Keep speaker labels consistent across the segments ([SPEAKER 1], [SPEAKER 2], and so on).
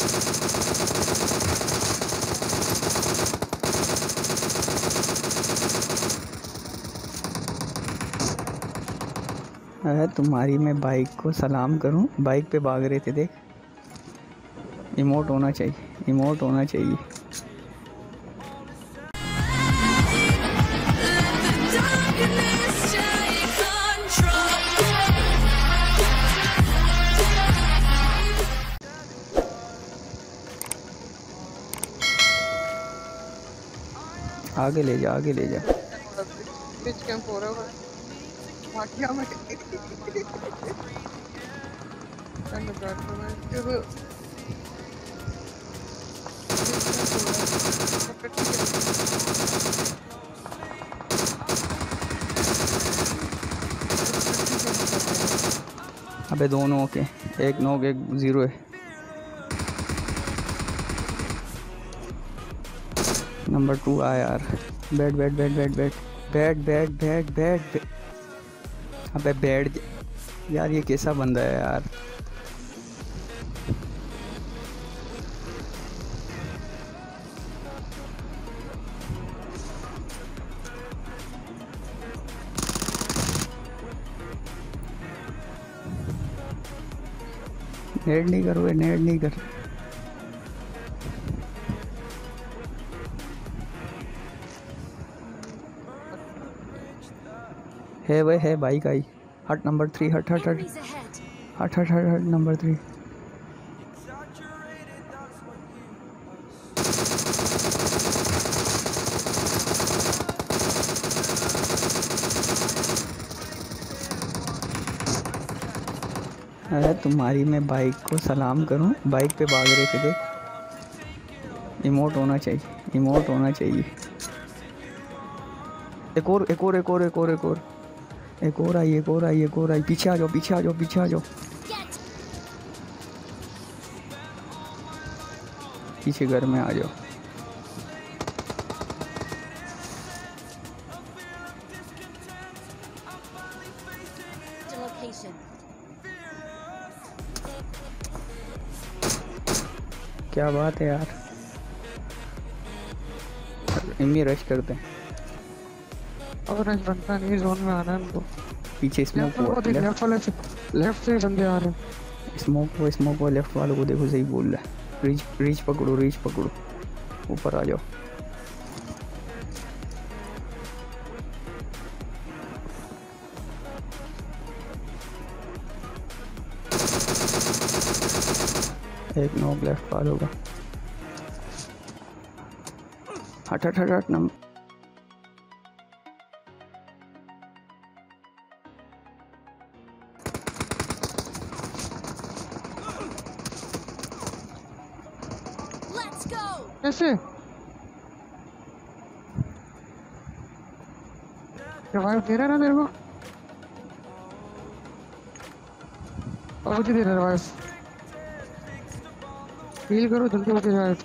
[SPEAKER 1] अरे तुम्हारी मैं बाइक को सलाम करूं, बाइक पे भाग रहे थे देख। इमोट होना चाहिए, इमोट होना चाहिए। आगे ले जा, आगे ले जा।
[SPEAKER 2] बीच कैंप हो रहा है वाटिया में।
[SPEAKER 1] अबे दोनों ओके, एक नॉक एक जीरो है। नंबर 2 आ यार। बैठ बैठ बैठ बैठ बैठ बैठ बैठ बैठ बैठ। अबे बैठ यार, ये कैसा बंदा है यार। नेड नहीं कर, नेड नहीं कर। है वह है बाइक आई। हट नंबर 3, हट हट हट हट हट हट हट नंबर 3। अरे तुम्हारी मैं बाइक को सलाम करूं, बाइक पे भाग रहे थे देख। इमोट होना चाहिए, इमोट होना चाहिए। एक और एक और एक और एक और एक और एक और आई, एक और आई, एक और आई। पीछे आ जाओ, पीछे आ जाओ, पीछे आ जाओ। पीछे घर में आ जाओ। क्या बात है यार, इनमें रश करते हैं।
[SPEAKER 2] और रश बनता नहीं, जोन में आना है उनको।
[SPEAKER 1] पीछे स्मोक हुआ,
[SPEAKER 2] लेफ्ट से बंदे आ रहे हैं।
[SPEAKER 1] स्मोक हुआ लेफ्ट वालों को देखो, सही बोल रहा है। रीच पकड़ो, रीच पकड़ो, ऊपर आ जाओ। एक नॉक लेफ्ट वालों का। हट हट हट हट नंबर।
[SPEAKER 2] कैसे रिवाइव दे रहा है ना तेरे को? और मुझे दे रहा है रिवाइव। फील करो जल्दी मुझे रिवाइव।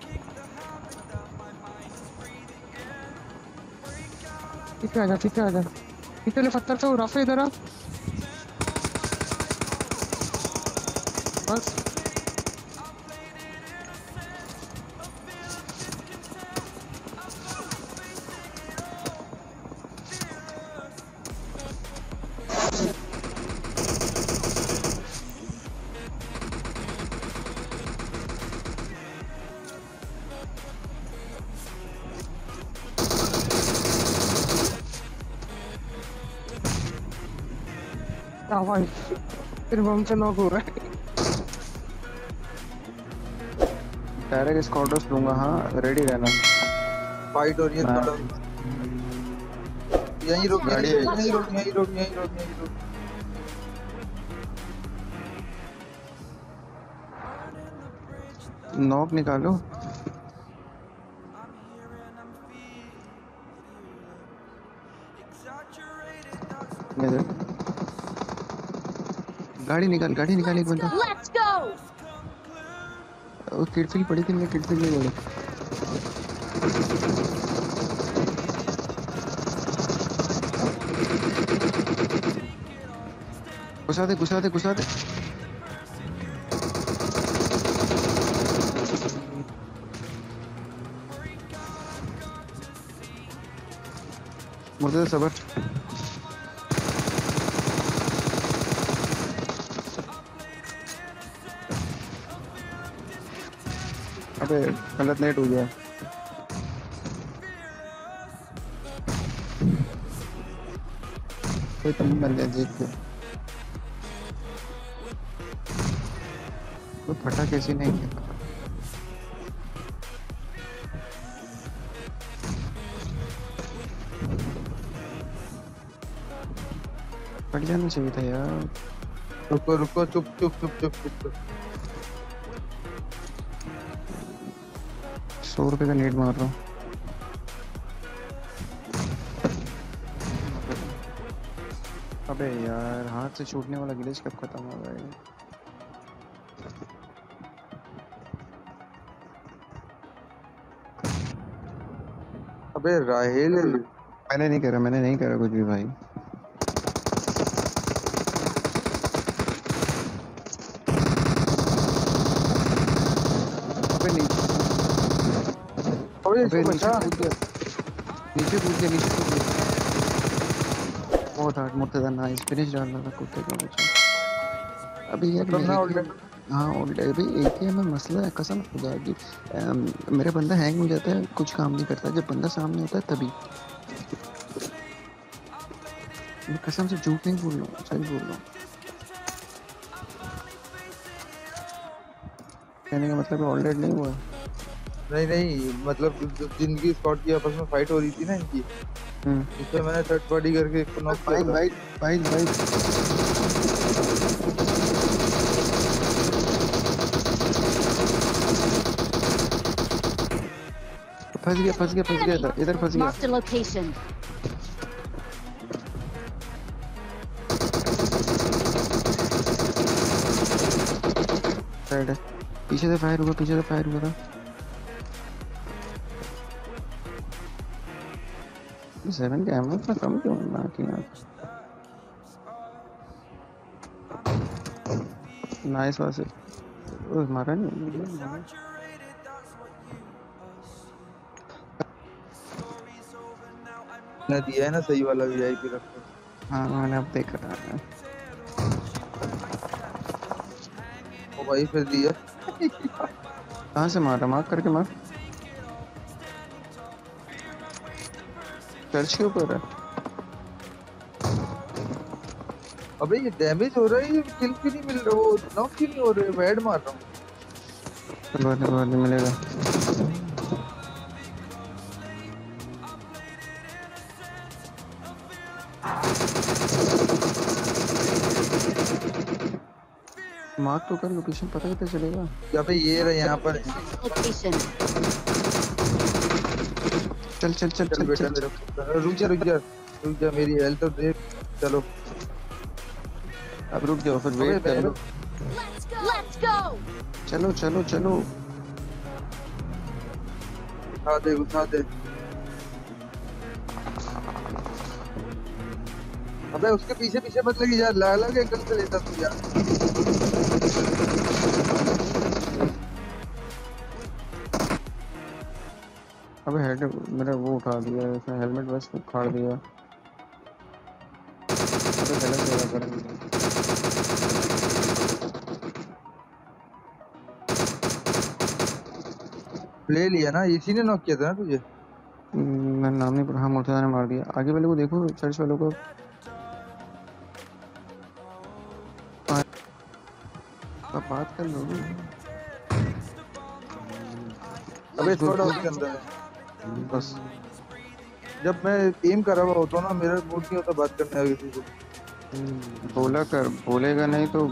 [SPEAKER 2] पीछे आ जा, पीछे आ जा। पीछे ले पत्थर से रफ है इधर आ। बस भाई फिर बम से नॉक हो रहा है।
[SPEAKER 3] डायरेक्ट स्क्वाड्स लूंगा। हाँ रेडी रहना।
[SPEAKER 4] फाइट हो रही है थोड़ा। यहीं रुक, यहीं रुक, यहीं रुक, यहीं रुक, यहीं रुक, यहीं रुक।
[SPEAKER 3] नॉक निकालो। गाड़ी निकाल, गाड़ी निकाल एक बंदा।
[SPEAKER 5] Let's go.
[SPEAKER 3] वो किडफिल पड़ी थी, मैं किडफिल नहीं बोली। घुसा दे, घुसा दे, घुसा दे। मुझे सबर। अबे गलत नेट हो गया। कोई तुम मर गया देख के। वो फटा कैसे नहीं गया। फट जाना चाहिए था यार।
[SPEAKER 4] रुको रुको, चुप चुप चुप चुप चुप चुप।
[SPEAKER 3] 100 रुपए का नेट मार रहा हूँ। अबे यार हाथ से छूटने वाला ग्लिच कब खत्म होगा ये?
[SPEAKER 4] अबे राहेल,
[SPEAKER 3] मैंने नहीं करा कुछ भी भाई। अबे नीचे
[SPEAKER 4] अबे
[SPEAKER 3] अबे
[SPEAKER 4] इसको
[SPEAKER 3] नीचे
[SPEAKER 4] बचा।
[SPEAKER 3] कूद गया। नीचे कूद गया नीचे कूद गया। बहुत हार्ड मुर्तजा नाइस फिनिश डाल रहा था कुत्ते का बच्चा। अभी यार
[SPEAKER 4] मतलब ना
[SPEAKER 3] मेरे हाँ अभी एके में मसला है कसम खुदा की। मेरा बंदा हैंग हो जाता है कुछ काम नहीं करता जब बंदा सामने होता है तभी। मैं कसम से झूठ नहीं बोल रहा हूँ सच बोल रहा हूँ। कहने का मतलब ऑलरेडी नहीं हुआ।
[SPEAKER 4] नहीं नहीं, मतलब जिनकी स्क्वाड की आपस में फाइट हो रही थी ना इनकी, इसमें मैंने थर्ड पार्टी करके एक को नॉक किया था।
[SPEAKER 3] बाइक फंस गया था इधर फंस गया।
[SPEAKER 5] Marked a location.
[SPEAKER 3] साइड है पीछे से फायर हुआ था। 7 का एमो इतना कम क्यों ना किया। नाइस वासे ओह मारा नहीं।
[SPEAKER 4] मैंने दिया है ना सही वाला वीआईपी रखो।
[SPEAKER 3] हाँ मैंने अब देखा।
[SPEAKER 4] ओ भाई फिर दिया।
[SPEAKER 3] कहाँ से मारा मार्क करके मार। चर्च के ऊपर है।
[SPEAKER 4] अबे ये डैमेज हो रहा है, ये किल क्यों नहीं मिल रहा, वो नॉक क्यों नहीं हो रहे, मैं हेड मार रहा हूँ।
[SPEAKER 3] बाद में मिलेगा। मार्क तो कर लोकेशन पता कैसे चलेगा।
[SPEAKER 4] या पे ये रहा यहाँ पर।
[SPEAKER 5] Location.
[SPEAKER 4] चल बेटा मेरा रुक जा मेरी हेल्थ तो देख। चलो
[SPEAKER 3] अब रुक जाओ फिर वेट कर लो।
[SPEAKER 5] Let's go.
[SPEAKER 3] चलो
[SPEAKER 4] उठा दे। अबे उसके पीछे मत लगी यार, अलग एंगल से लेता तू यार।
[SPEAKER 3] अबे हेड मेरा वो उठा दिया इसने हेलमेट बस उखाड़ दिया। अबे गलत जगह पर
[SPEAKER 4] ले लिया ना, इसी ने नॉक किया था ना तुझे।
[SPEAKER 3] मैं नाम नहीं पढ़ा। हाँ मुर्तजा ने मार दिया। आगे वाले को देखो चर्च वालों को। बात कर लो।
[SPEAKER 4] अबे थोड़ा उसके अंदर है।
[SPEAKER 3] बस
[SPEAKER 4] जब मैं एम करा हुआ होता ना, मेरा मूड नहीं होता बात करने का किसी से।
[SPEAKER 3] बोलेगा नहीं तो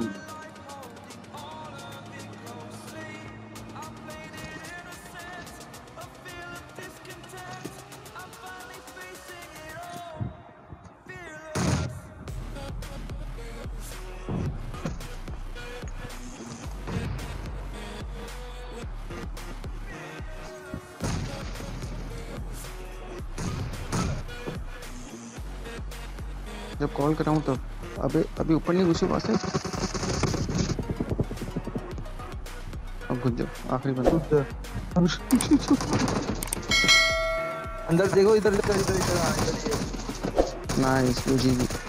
[SPEAKER 3] जब कॉल कराऊं तब। अभी ऊपर नहीं घुसे पास है। अब घुस जाओ आखिरी बंदा।
[SPEAKER 4] अंदर देखो, इधर। हाँ, इधर ही है।
[SPEAKER 3] नाइस, वो जीत